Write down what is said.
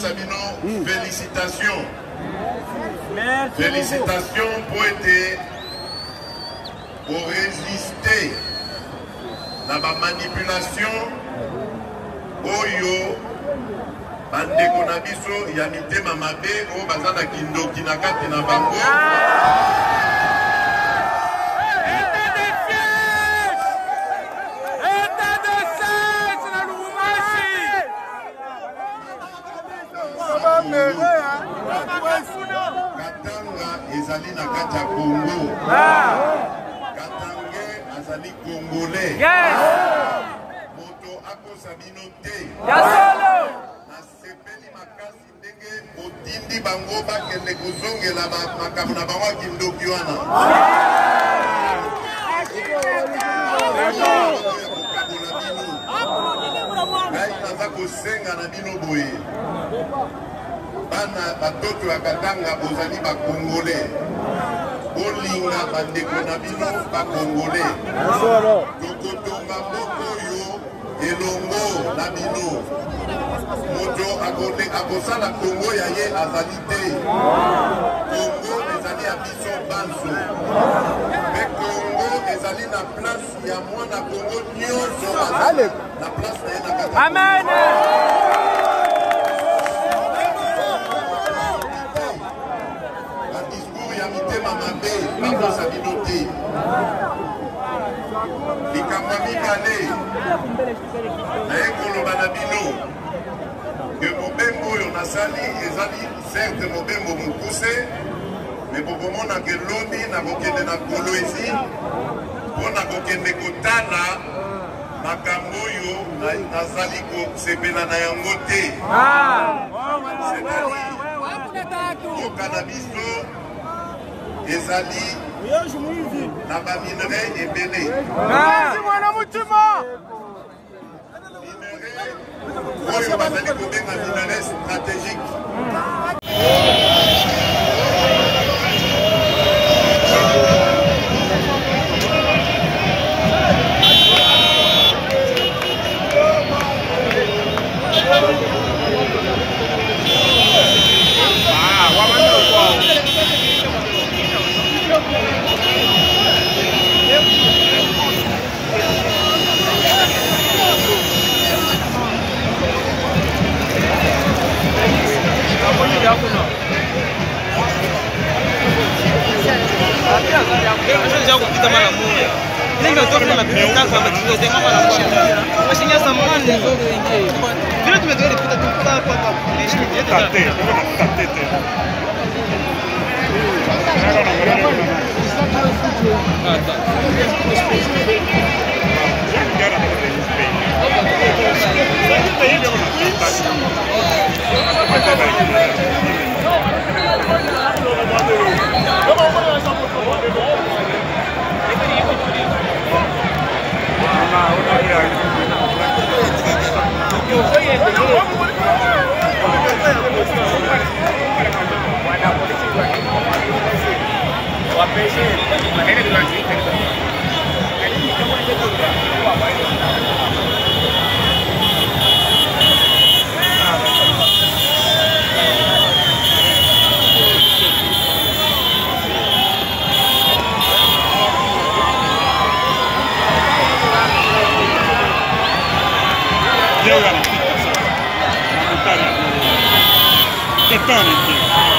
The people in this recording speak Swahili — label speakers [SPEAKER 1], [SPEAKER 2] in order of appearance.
[SPEAKER 1] Sabino, félicitations. Félicitations pour être pour résister à la manipulation. Oyo, bandeko na biso ya mitema mabe o bazana kindoki na kati na bango. Katanga ezali na kati ya Congo. Katanga azali Congolais. Moto akosa bino te. Nasepeli makasi ndenge otindi bango bakende kozongela makambo na bango kindoki wana. Ngai naza kosenga na bino boye. Bana batoto ya Katanga bozali ba Congolais. Bolinga bandeko na bino ba Congolais. Tokotonga moko yo elongo na bino. Moto akosala Congo ya ye azali te. Congo ezali ya biso banso. Me Congo ezali na place ya mwana Congo nyonso azali na place na ye na Katanga. Amen. Likamwa mibale naye koloba na bino ke mobembo oyo nasali ezali certes mobembo mokuse me bokomona ke lobi nakokende na Kolwezi mpo nakokende kotala makambo oyo nazali kosepela na yango te. Mboka na biso ezali na ba minerai ebele. Minerai oyo bazali kobenga minerai stratégique.
[SPEAKER 2] Tetani.